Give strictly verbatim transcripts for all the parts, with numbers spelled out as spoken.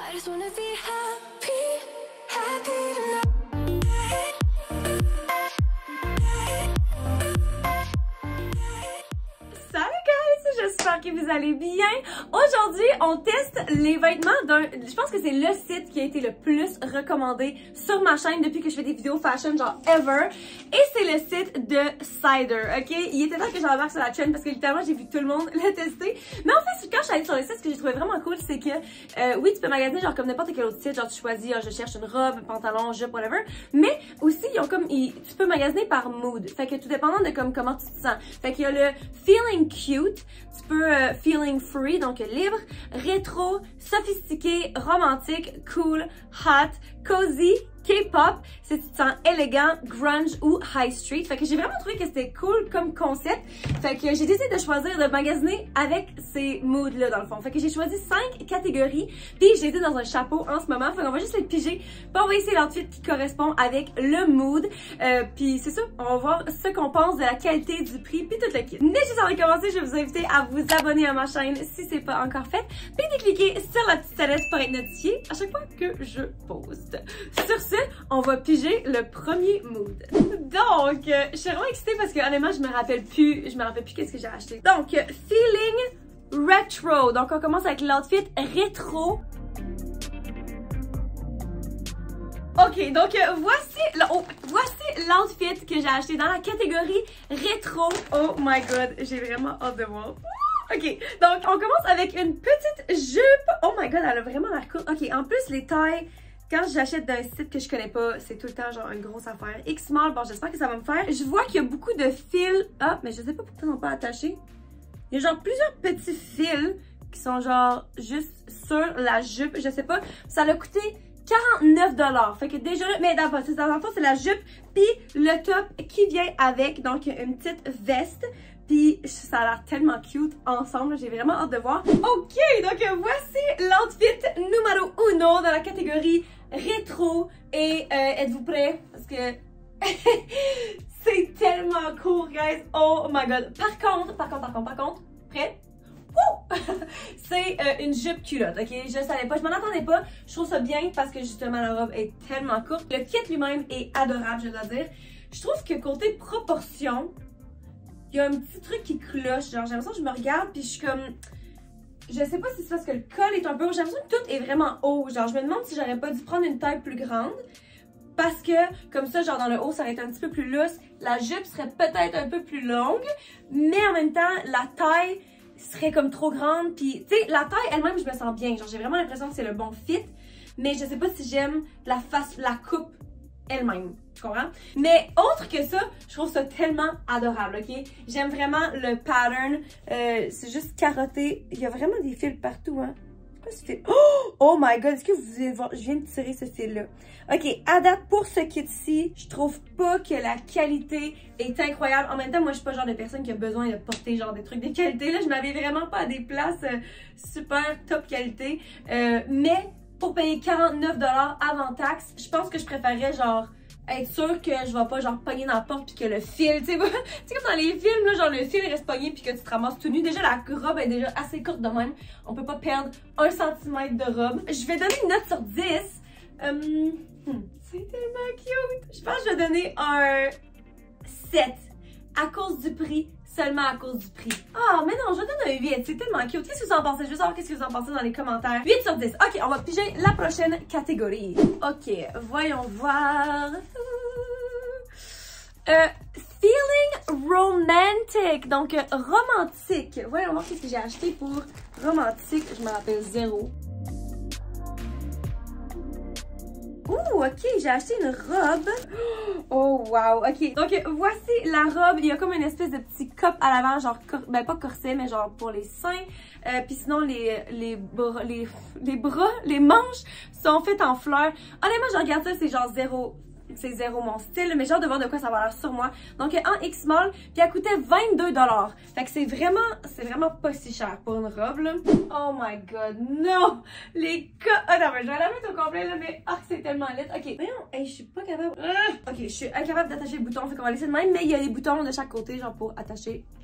I just wanna be happy, happy tonight. J'espère que vous allez bien. Aujourd'hui, on teste les vêtements d'un... Je pense que c'est le site qui a été le plus recommandé sur ma chaîne depuis que je fais des vidéos fashion, genre ever. Et c'est le site de Cider, ok? Il était temps que j'embarque sur la chaîne parce que littéralement, j'ai vu tout le monde le tester. Mais en fait, quand je suis allée sur le site, ce que j'ai trouvé vraiment cool, c'est que euh, oui, tu peux magasiner genre comme n'importe quel autre site, genre tu choisis, oh, je cherche une robe, un pantalon, jupe, whatever. Mais aussi, ils ont comme... Ils, tu peux magasiner par mood. Fait que tout dépendant de comme comment tu te sens. Fait qu'il y a le feeling cute, tu peux euh, feeling free, donc libre, rétro, sophistiqué, romantique, cool, hot, cozy, K-pop, si tu te sens élégant, grunge ou high street. Fait que j'ai vraiment trouvé que c'était cool comme concept. Fait que j'ai décidé de choisir de magasiner avec ces moods-là dans le fond. Fait que j'ai choisi cinq catégories, puis j'ai été dans un chapeau en ce moment. Fait qu'on va juste les piger, puis on va essayer l'outfit qui correspond avec le mood. Euh, puis c'est ça, on va voir ce qu'on pense de la qualité, du prix, puis tout le kit. Mais juste avant de commencer, je vais vous inviter à vous abonner à ma chaîne si c'est pas encore fait, puis de cliquer sur la petite sonnette pour être notifié à chaque fois que je poste. Sur ce, on va piger le premier mood. Donc, euh, je suis vraiment excitée parce que honnêtement, je me rappelle plus, je me rappelle plus qu'est-ce que j'ai acheté. Donc, euh, feeling retro. Donc, on commence avec l'outfit rétro. Ok, donc euh, voici oh, voici l'outfit que j'ai acheté dans la catégorie rétro. Oh my god, j'ai vraiment hâte de voir. Ok, donc on commence avec une petite jupe. Oh my god, elle a vraiment l'air cool. Ok, en plus les tailles, quand j'achète d'un site que je connais pas, c'est tout le temps genre une grosse affaire. X-Small, bon j'espère que ça va me faire. Je vois qu'il y a beaucoup de fils. Ah, mais je sais pas pourquoi ils n'ont pas attaché. Il y a genre plusieurs petits fils qui sont genre juste sur la jupe. Je sais pas, ça a coûté quarante-neuf dollars. Fait que déjà, mais d'abord, c'est dans le fond, c'est la jupe puis le top qui vient avec, donc une petite veste. Puis ça a l'air tellement cute ensemble, j'ai vraiment hâte de voir. Ok, donc voici l'outfit numéro uno dans la catégorie rétro. Et euh, êtes-vous prêts? Parce que c'est tellement cool, guys. Oh my god. Par contre, par contre, par contre, par contre, prêts? C'est euh, une jupe culotte, ok? Je savais pas, je m'en attendais pas. Je trouve ça bien parce que justement la robe est tellement courte. Le kit lui-même est adorable, je dois dire. Je trouve que côté proportion, il y a un petit truc qui cloche. Genre, j'ai l'impression que je me regarde puis je suis comme... Je sais pas si c'est parce que le col est un peu haut. J'ai l'impression que tout est vraiment haut. Genre, je me demande si j'aurais pas dû prendre une taille plus grande. Parce que, comme ça, genre dans le haut, ça aurait été un petit peu plus lousse. La jupe serait peut-être un peu plus longue. Mais en même temps, la taille serait comme trop grande. Puis, tu sais, la taille elle-même, je me sens bien. Genre, j'ai vraiment l'impression que c'est le bon fit. Mais je sais pas si j'aime la face, la coupe elle-même. Tu comprends? Mais autre que ça, je trouve ça tellement adorable, ok? J'aime vraiment le pattern. Euh, c'est juste carotté. Il y a vraiment des fils partout, hein? C'est quoi ce fil? Oh! Oh my god! Est-ce que vous allez voir? Je viens de tirer ce fil-là. Ok, à date, pour ce kit-ci, je trouve pas que la qualité est incroyable. En même temps, moi, je suis pas le genre de personne qui a besoin de porter genre des trucs de qualité. Là, je m'avais vraiment pas à des places euh, super top qualité. Euh, mais pour payer quarante-neuf dollars avant taxe, je pense que je préférerais genre être sûre que je vais pas genre pogner dans la porte puis que le fil, tu sais, tu sais comme dans les films là, genre le fil reste pogné puis que tu te ramasses tout nu. Déjà la robe est déjà assez courte de même, on peut pas perdre un centimètre de robe. Je vais donner une note sur dix. Um, hmm, c'est tellement cute. Je pense que je vais donner un sept à cause du prix. Seulement à cause du prix. Ah, oh, mais non, je donne un huit. C'est tellement cute. Qu'est-ce que vous en pensez? Je veux savoir qu'est-ce que vous en pensez dans les commentaires. huit sur dix. Ok, on va piger la prochaine catégorie. Ok, voyons voir. Euh, feeling romantic. Donc, euh, romantique. Voyons voir qu'est-ce que j'ai acheté pour romantique. Je me rappelle zéro. Ouh, ok, j'ai acheté une robe. Oh, wow, ok. Donc, voici la robe. Il y a comme une espèce de petit cop à l'avant, genre, ben pas corset, mais genre pour les seins. Euh, Puis sinon, les, les, bras, les, les bras, les manches sont faites en fleurs. Honnêtement, je regarde ça, c'est genre zéro. C'est zéro mon style, mais j'ai hâte de voir de quoi ça va l'air sur moi. Donc en X-Small, puis elle coûtait vingt-deux dollars. Fait que c'est vraiment, c'est vraiment pas si cher pour une robe, là. Oh my god, non! Les cas... Ah non, mais je vais la mettre au complet, là, mais... Ah, c'est tellement laid. Ok, voyons, hey, je suis pas capable... Ah! Ok, je suis incapable d'attacher le bouton, fait qu'on va laisser de même, mais il y a des boutons de chaque côté, genre pour attacher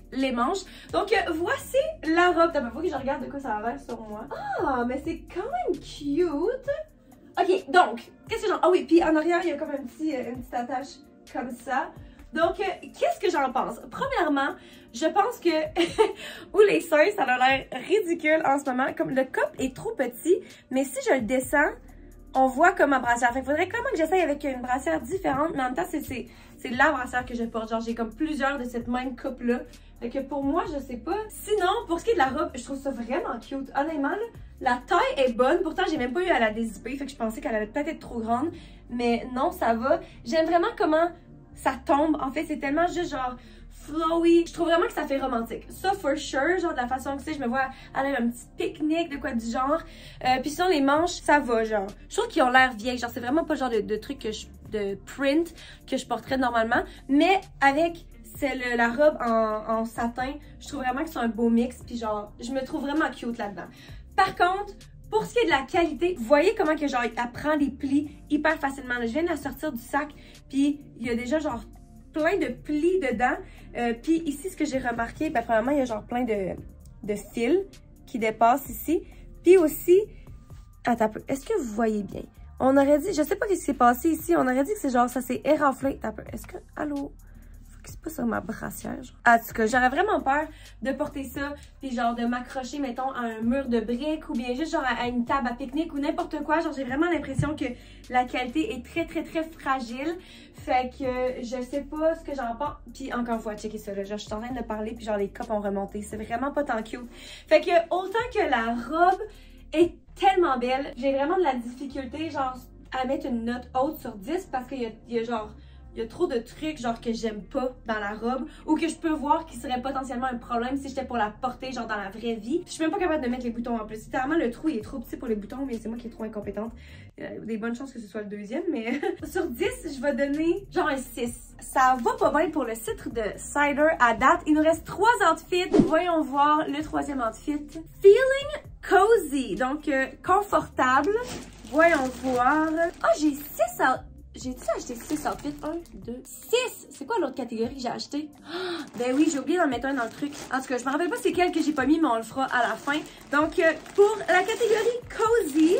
les manches. Donc, euh, voici la robe. T'as pas faut que je regarde de quoi ça a l'air sur moi. Ah, mais c'est quand même cute. Ok, donc, qu'est-ce que j'en... Ah oui, puis en arrière, il y a comme un petit, euh, une petite attache comme ça. Donc, euh, qu'est-ce que j'en pense? Premièrement, je pense que... Ou les seins, ça a l'air ridicule en ce moment. Comme le cup est trop petit, mais si je le descends, on voit comme ma brassière. Fait qu'il faudrait quand même que j'essaye avec une brassière différente, mais en même temps, c'est la brassière que je porte. Genre, j'ai comme plusieurs de cette même coupe-là. Fait que pour moi, je sais pas. Sinon, pour ce qui est de la robe, je trouve ça vraiment cute. Honnêtement, là, la taille est bonne. Pourtant, j'ai même pas eu à la dézipper. Fait que je pensais qu'elle allait peut-être être trop grande. Mais non, ça va. J'aime vraiment comment ça tombe. En fait, c'est tellement juste genre flowy. Je trouve vraiment que ça fait romantique. Ça, for sure. Genre, de la façon que c'est, je me vois aller à un petit pique-nique, de quoi du genre. Euh, Puis sinon, les manches, ça va, genre. Je trouve qu'ils ont l'air vieilles. Genre, c'est vraiment pas le genre de, de truc que je, de print que je porterais normalement. Mais avec... c'est la robe en, en satin. Je trouve vraiment que c'est un beau mix. Puis genre, je me trouve vraiment cute là-dedans. Par contre, pour ce qui est de la qualité, vous voyez comment que genre, elle prend les plis hyper facilement. Je viens de la sortir du sac. Puis il y a déjà genre plein de plis dedans. Euh, puis ici, ce que j'ai remarqué, ben premièrement, il y a genre plein de, de fils qui dépassent ici. Puis aussi, attends un peu, est-ce que vous voyez bien? On aurait dit, je sais pas ce qui s'est passé ici, on aurait dit que c'est genre, ça s'est éraflé. Attends un peu, est-ce que, allô? C'est pas sur ma brassière, genre. En tout cas, j'aurais vraiment peur de porter ça, puis genre de m'accrocher, mettons, à un mur de briques ou bien juste genre à une table à pique-nique ou n'importe quoi. Genre, j'ai vraiment l'impression que la qualité est très, très, très fragile. Fait que je sais pas ce que j'en pense. Puis encore une fois, checker ça là. Genre, je suis en train de parler, puis genre les copes ont remonté. C'est vraiment pas tant cute. Fait que autant que la robe est tellement belle, j'ai vraiment de la difficulté, genre, à mettre une note haute sur dix parce qu'il y a, il y a genre. Il y a trop de trucs genre que j'aime pas dans la robe ou que je peux voir qui serait potentiellement un problème si j'étais pour la porter genre dans la vraie vie. Je suis même pas capable de mettre les boutons en plus. Littéralement, le trou il est trop petit pour les boutons, mais c'est moi qui est trop incompétente. Il y a des bonnes chances que ce soit le deuxième, mais sur dix, je vais donner genre un six. Ça va pas bien pour le titre de Cider à date. Il nous reste trois outfits. Voyons voir le troisième outfit. Feeling cozy, donc euh, confortable. Voyons voir. Ah, oh, j'ai six outfits. J'ai-tu acheté six outfits? un, deux, six! C'est quoi l'autre catégorie que j'ai acheté? Oh, ben oui, j'ai oublié d'en mettre un dans le truc. En tout cas, je me rappelle pas c'est quel que j'ai pas mis, mais on le fera à la fin. Donc, euh, pour la catégorie cozy...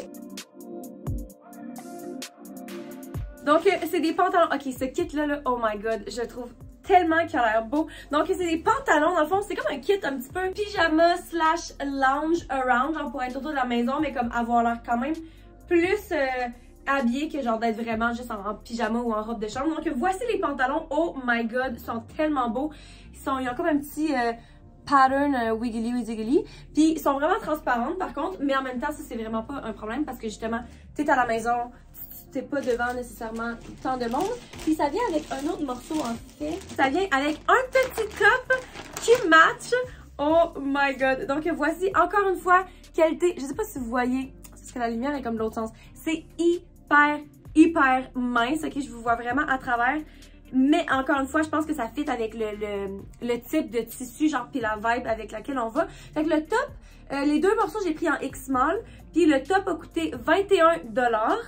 Donc, euh, c'est des pantalons... Ok, ce kit-là, là, oh my god, je trouve tellement qu'il a l'air beau. Donc, c'est des pantalons, dans le fond, c'est comme un kit un petit peu pyjama slash lounge around, genre pour être autour de la maison, mais comme avoir l'air quand même plus... Euh, habillé que genre d'être vraiment juste en, en pyjama ou en robe de chambre. Donc voici les pantalons. Oh my god, ils sont tellement beaux. Ils sont, ils ont comme un petit euh, pattern euh, wiggly wiggly. Puis ils sont vraiment transparents par contre, mais en même temps ça c'est vraiment pas un problème parce que justement t'es à la maison, t'es pas devant nécessairement tant de monde. Puis ça vient avec un autre morceau en fait. Ça vient avec un petit top qui match. Oh my god. Donc voici encore une fois qualité. Je sais pas si vous voyez parce que la lumière est comme de l'autre sens. C'est hyper, hyper mince, ok, je vous vois vraiment à travers, mais encore une fois, je pense que ça fit avec le, le, le type de tissu, genre, puis la vibe avec laquelle on va. Fait que le top, euh, les deux morceaux, j'ai pris en X-Small, puis le top a coûté vingt et un dollars,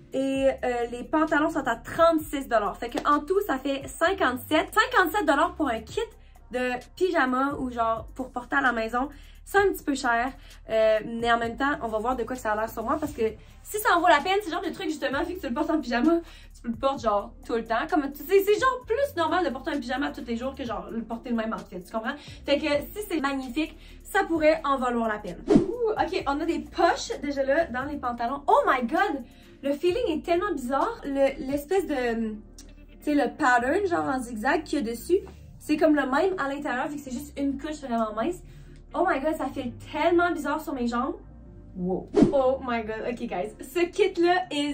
et euh, les pantalons sont à trente-six dollars. Fait que en tout, ça fait cinquante-sept. cinquante-sept dollars pour un kit de pyjama ou genre pour porter à la maison. C'est un petit peu cher, euh, mais en même temps, on va voir de quoi ça a l'air sur moi parce que si ça en vaut la peine, c'est le genre de truc justement, vu que tu le portes en pyjama, tu le portes genre tout le temps. Comme c'est genre plus normal de porter un pyjama tous les jours que genre le porter le même outfit, tu comprends? Fait que si c'est magnifique, ça pourrait en valoir la peine. Ouh, ok, on a des poches déjà là dans les pantalons. Oh my god! Le feeling est tellement bizarre. L'espèce de, tu sais, le pattern genre en zigzag qu'il y a dessus, c'est comme le même à l'intérieur, vu que c'est juste une couche vraiment mince. Oh my god, ça fait tellement bizarre sur mes jambes. Wow. Oh my god, ok guys. Ce kit-là is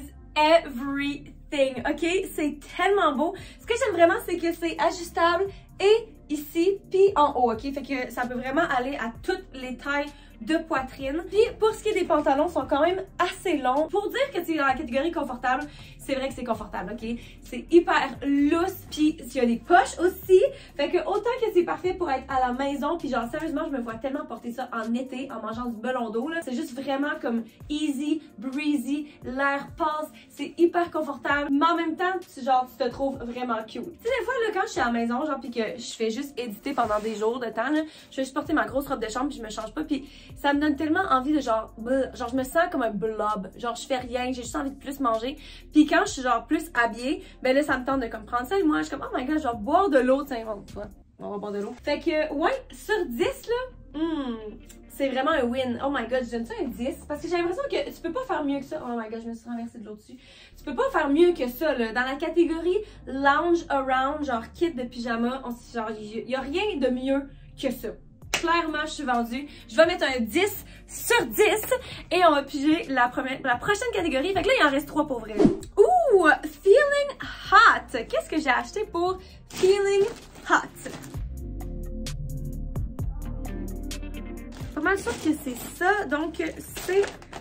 everything, ok? C'est tellement beau. Ce que j'aime vraiment, c'est que c'est ajustable et ici, puis en haut, ok? Fait que ça peut vraiment aller à toutes les tailles de poitrine. Puis pour ce qui est des pantalons, ils sont quand même assez longs. Pour dire que c'est dans la catégorie confortable, c'est vrai que c'est confortable, ok? C'est hyper loose, puis il y a des poches aussi. Fait que autant que c'est parfait pour être à la maison, puis genre sérieusement, je me vois tellement porter ça en été en mangeant du melon d'eau, là. C'est juste vraiment comme easy, breezy, l'air passe, c'est hyper confortable, mais en même temps, tu, genre, tu te trouves vraiment cute. Tu sais, des fois, là, quand je suis à la maison, genre, puis que je fais juste éditer pendant des jours de temps, là, je fais juste porter ma grosse robe de chambre, puis je me change pas, puis ça me donne tellement envie de genre, bleh, genre, je me sens comme un blob, genre, je fais rien, j'ai juste envie de plus manger, puis quand je suis genre plus habillée, ben là, ça me tente de comme prendre ça, et moi, je suis comme, oh my god, genre, boire de l'eau, tiens, bon, toi, on va boire de l'eau. Fait que, ouais, sur dix, là, hmm, c'est vraiment un win. Oh my god, je donne ça un dix parce que j'ai l'impression que tu peux pas faire mieux que ça. Oh my god, je me suis renversée de l'eau dessus. Tu peux pas faire mieux que ça, là. Dans la catégorie lounge around, genre kit de pyjama, on, genre, il y a rien de mieux que ça. Clairement, je suis vendue. Je vais mettre un dix sur dix et on va piger la, première, la prochaine catégorie. Fait que là, il en reste trois pour vrai. Ouh! Feeling hot! Qu'est-ce que j'ai acheté pour Feeling hot? Pas mal sûr que c'est ça. Donc, c'est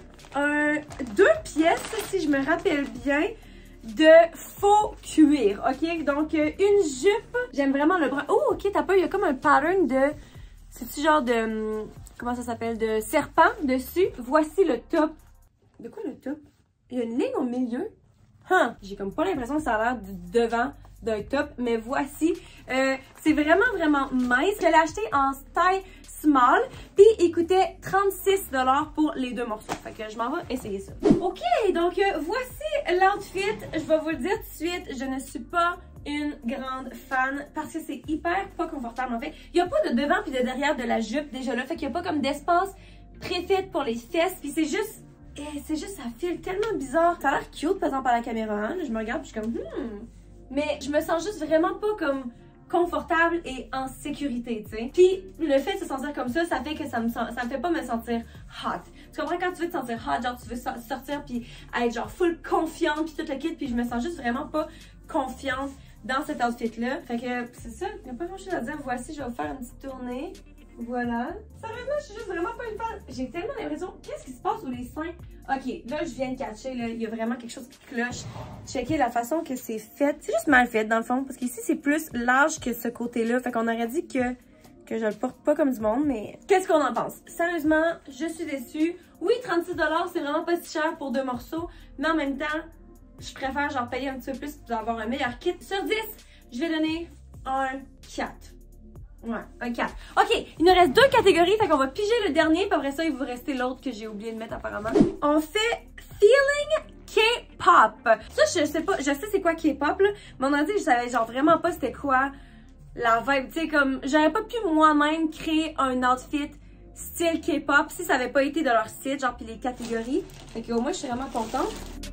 un deux pièces, si je me rappelle bien, de faux cuir. OK? Donc, une jupe. J'aime vraiment le brun. Oh, OK, t'as pas, il y a comme un pattern de... C'est-tu genre de... Comment ça s'appelle? De serpent dessus. Voici le top. De quoi le top? Il y a une ligne au milieu. Huh. J'ai comme pas l'impression que ça a l'air de devant d'un top, mais voici. Euh, c'est vraiment, vraiment mince. Je l'ai acheté en taille small, puis il coûtait trente-six dollars pour les deux morceaux. Fait que je m'en vais essayer ça. OK, donc euh, voici l'outfit. Je vais vous le dire tout de suite, je ne suis pas une grande fan parce que c'est hyper pas confortable en fait. Il n'y a pas de devant puis de derrière de la jupe déjà là, fait qu'il n'y a pas comme d'espace préfet pour les fesses, puis c'est juste... Eh, c'est juste, ça file tellement bizarre. Ça a l'air cute, par exemple, à la caméra. Hein? Je me regarde, puis je suis comme, hmm. Mais je me sens juste vraiment pas comme confortable et en sécurité, tu sais. Puis le fait de se sentir comme ça, ça fait que ça me, ça me fait pas me sentir hot. Tu comprends, quand tu veux te sentir hot, genre tu veux sortir puis être genre full confiante puis tout le kit, puis je me sens juste vraiment pas confiante dans cet outfit-là. Fait que c'est ça, il n'y a pas grand chose à dire. Voici, je vais vous faire une petite tournée. Voilà. Sérieusement, je suis juste vraiment pas une fan. J'ai tellement l'impression, qu'est-ce qui se passe sous les seins? Ok, là, je viens de catcher, là, il y a vraiment quelque chose qui cloche. Checkez la façon que c'est fait. C'est juste mal fait, dans le fond, parce qu'ici, c'est plus large que ce côté-là. Fait qu'on aurait dit que, que je le porte pas comme du monde, mais... Qu'est-ce qu'on en pense? Sérieusement, je suis déçue. Oui, trente-six dollars, c'est vraiment pas si cher pour deux morceaux, mais en même temps, je préfère genre payer un petit peu plus pour avoir un meilleur kit. Sur dix, je vais donner un quatre. Ouais, un quatre. OK, il nous reste deux catégories, fait qu'on va piger le dernier, puis après ça, il vous rester l'autre que j'ai oublié de mettre apparemment. On fait Feeling K-pop. Ça, je sais pas, je sais c'est quoi K-pop, là, mais on a dit que je savais genre vraiment pas c'était quoi la vibe. Tu sais, comme, j'aurais pas pu moi-même créer un outfit style K-pop si ça avait pas été de leur site, genre, puis les catégories. Fait qu'au moins, je suis vraiment contente.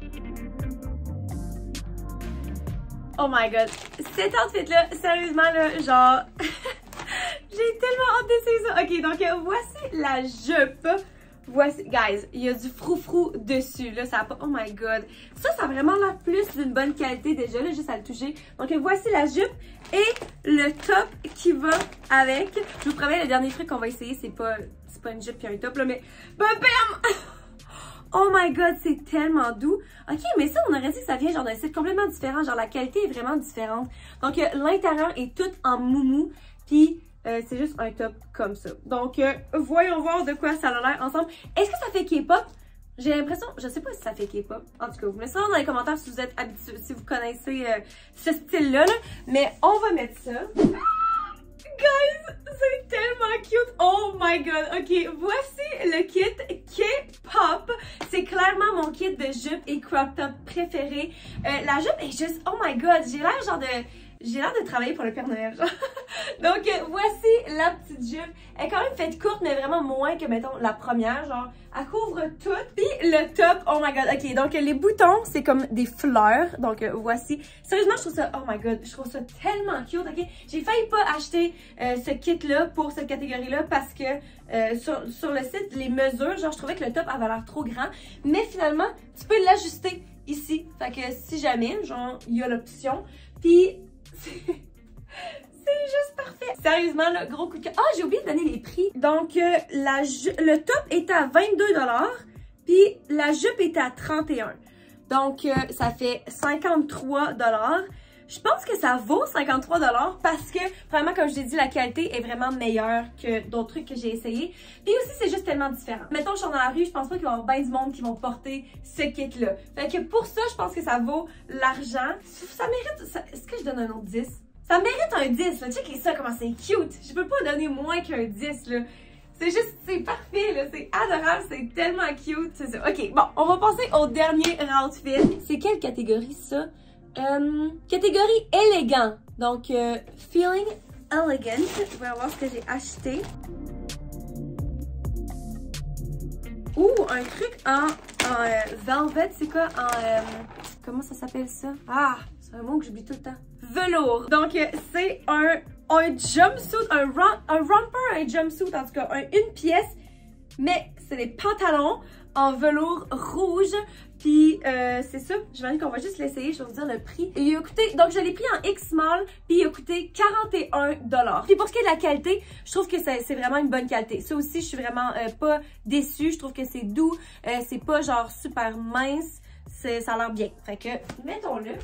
Oh my god, cet outfit-là, sérieusement, là, genre... J'ai tellement hâte d'essayer ça. Ok, donc euh, voici la jupe. Voici, guys, il y a du froufrou dessus. Là, ça a pas... Oh my god. Ça, ça a vraiment l'air plus d'une bonne qualité déjà, là, juste à le toucher. Donc, euh, voici la jupe et le top qui va avec. Je vous promets, le dernier truc qu'on va essayer, c'est pas, c'est pas une jupe et un top, là, mais... Bam, bam! Oh my god, c'est tellement doux. Ok, mais ça, on aurait dit que ça vient genre d'un site complètement différent. Genre, la qualité est vraiment différente. Donc, euh, l'intérieur est tout en moumou. Puis... Euh, c'est juste un top comme ça. Donc, euh, voyons voir de quoi ça a l'air ensemble. Est-ce que ça fait K-pop? J'ai l'impression, je sais pas si ça fait K-pop. En tout cas, vous mettez ça dans les commentaires si vous êtes habitués, si vous connaissez euh, ce style-là. Là. Mais on va mettre ça. Ah! Guys, c'est tellement cute. Oh my god. Ok, voici le kit K-pop. C'est clairement mon kit de jupe et crop top préféré. Euh, la jupe est juste, oh my god, j'ai l'air genre de... J'ai l'air de travailler pour le Père Noël, genre. Donc, euh, voici la petite jupe. Elle est quand même faite courte, mais vraiment moins que, mettons, la première. Genre, elle couvre tout. Puis le top, oh my god. Ok, donc les boutons, c'est comme des fleurs. Donc, euh, voici. Sérieusement, je trouve ça, oh my god, je trouve ça tellement cute, ok. J'ai failli pas acheter euh, ce kit-là pour cette catégorie-là parce que euh, sur, sur le site, les mesures, genre, je trouvais que le top avait l'air trop grand. Mais finalement, tu peux l'ajuster ici. Fait que si jamais, genre, il y a l'option. Puis... C'est juste parfait. Sérieusement, le gros coup de cœur. Ah, j'ai oublié de donner les prix. Donc, euh, la le top était à vingt-deux dollars, puis la jupe était à trente et un dollars. Donc, euh, ça fait cinquante-trois dollars. Je pense que ça vaut cinquante-trois dollars parce que, vraiment, comme je l'ai dit, la qualité est vraiment meilleure que d'autres trucs que j'ai essayé. Puis aussi, c'est juste tellement différent. Mettons, je suis dans la rue, je pense pas qu'il va y avoir bien du monde qui vont porter ce kit-là. Fait que pour ça, je pense que ça vaut l'argent. Ça mérite... Ça... Est-ce que je donne un autre dix? Ça mérite un dix, là. Checkez ça, comment c'est cute. Je peux pas donner moins qu'un dix, là. C'est juste, c'est parfait, là. C'est adorable, c'est tellement cute. C'est ça. OK, bon, on va passer au dernier outfit. C'est quelle catégorie, ça? Euh, catégorie élégant. Donc, euh, feeling elegant. Je vais voir ce que j'ai acheté. Ouh, un truc en, en euh, velvet, c'est quoi? En, euh, comment ça s'appelle ça? Ah, c'est un mot que j'oublie tout le temps. Velours. Donc, euh, c'est un, un jumpsuit, un, rom, un romper, un jumpsuit, en tout cas, un, une pièce, mais c'est des pantalons en velours rouge. Puis euh, c'est ça, je vais dire qu'on va juste l'essayer, je vais vous dire le prix. Il a coûté, donc je l'ai pris en X small, puis il a coûté quarante et un dollars. Puis pour ce qui est de la qualité, je trouve que c'est vraiment une bonne qualité. Ça aussi, je suis vraiment euh, pas déçue, je trouve que c'est doux, euh, c'est pas genre super mince, ça a l'air bien. Fait que, mettons-le.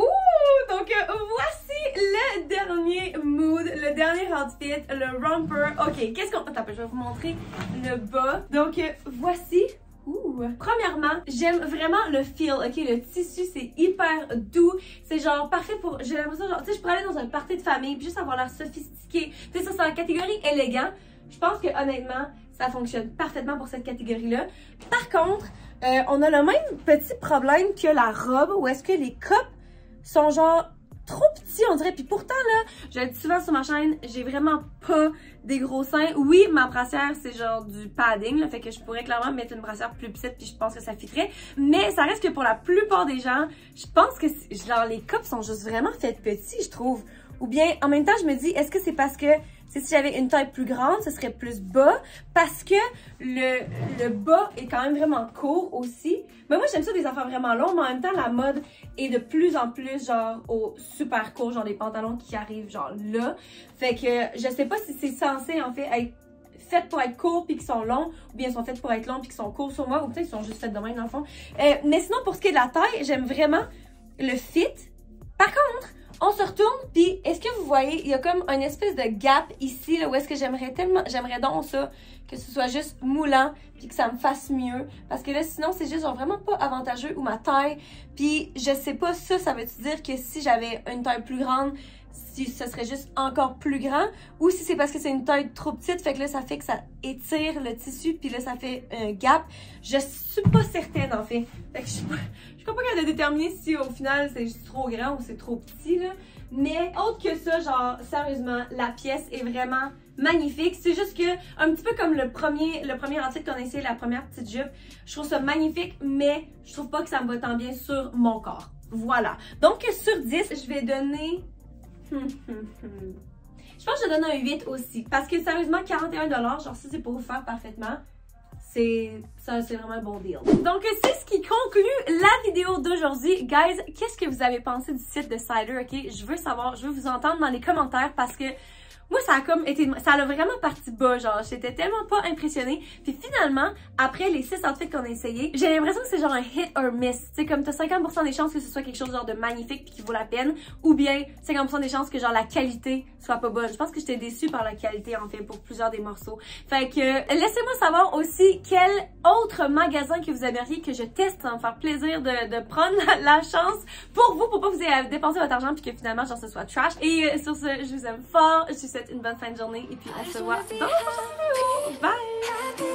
Ouh! Donc euh, voici le dernier mood, le dernier outfit, le romper. Ok, qu'est-ce qu'on... Attends, je vais vous montrer le bas. Donc euh, voici... Ouh. Premièrement, j'aime vraiment le feel, ok? Le tissu, c'est hyper doux. C'est genre parfait pour... J'ai l'impression, genre, tu sais, je pourrais aller dans un party de famille puis juste avoir l'air sophistiqué. Tu sais, ça, c'est la catégorie élégant. Je pense que, honnêtement, ça fonctionne parfaitement pour cette catégorie-là. Par contre, euh, on a le même petit problème que la robe, où est-ce que les cups sont genre... trop petit, on dirait. Puis pourtant, là, je le dis souvent sur ma chaîne, j'ai vraiment pas des gros seins. Oui, ma brassière, c'est genre du padding, là, fait que je pourrais clairement mettre une brassière plus petite, puis je pense que ça fitterait. Mais ça reste que pour la plupart des gens, je pense que genre les cups sont juste vraiment faits petits, je trouve. Ou bien, en même temps, je me dis, est-ce que c'est parce que si j'avais une taille plus grande, ce serait plus bas? Parce que le, le bas est quand même vraiment court aussi. Mais moi, j'aime ça des affaires vraiment longues, mais en même temps, la mode est de plus en plus genre au super court, genre des pantalons qui arrivent genre là. Fait que je sais pas si c'est censé en fait être fait pour être court puis qui sont longs, ou bien ils sont faits pour être longs puis qui sont courts sur moi, ou peut-être qu'ils sont juste faits de même dans le fond. Euh, mais sinon, pour ce qui est de la taille, j'aime vraiment le fit. Par contre, on se retourne, puis est-ce que vous voyez, il y a comme une espèce de gap ici, là, où est-ce que j'aimerais tellement, j'aimerais donc ça, que ce soit juste moulant, puis que ça me fasse mieux. Parce que là, sinon, c'est juste genre vraiment pas avantageux, ou ma taille, puis je sais pas ça, ça veut-tu dire que si j'avais une taille plus grande, si ce serait juste encore plus grand, ou si c'est parce que c'est une taille trop petite, fait que là, ça fait que ça étire le tissu, puis là, ça fait un gap. Je suis pas certaine, en fait. Fait que je suis pas, je suis pas capable de déterminer si, au final, c'est juste trop grand ou c'est trop petit, là. Mais, autre que ça, genre, sérieusement, la pièce est vraiment magnifique. C'est juste que, un petit peu comme le premier, le premier outfit qu'on a essayé, la première petite jupe, je trouve ça magnifique, mais je trouve pas que ça me va tant bien sur mon corps. Voilà. Donc, sur dix, je vais donner... Je pense que je donne un huit aussi. Parce que sérieusement, quarante et un dollars, genre si c'est pour vous faire parfaitement, c'est vraiment un bon deal. Donc c'est ce qui conclut la vidéo d'aujourd'hui. Guys, qu'est-ce que vous avez pensé du site de Cider, ok? Je veux savoir, je veux vous entendre dans les commentaires parce que moi, ça a comme été... Ça a vraiment parti bas, genre. J'étais tellement pas impressionnée. Puis finalement, après les six outfits qu'on a essayé, j'ai l'impression que c'est genre un hit or miss. Tu sais, comme t'as cinquante pour cent des chances que ce soit quelque chose genre de magnifique puis qui vaut la peine. Ou bien cinquante pour cent des chances que genre la qualité soit pas bonne. Je pense que j'étais déçue par la qualité, en fait, pour plusieurs des morceaux. Fait que laissez-moi savoir aussi quel autre magasin que vous aimeriez que je teste. Ça va me faire plaisir de, de prendre la, la chance pour vous, pour pas que vous ayez dépensé votre argent puis que finalement, genre, ce soit trash. Et euh, sur ce, je vous aime fort. Je vous souhaite une bonne fin de journée et puis on se voit dans la prochaine vidéo. Bye!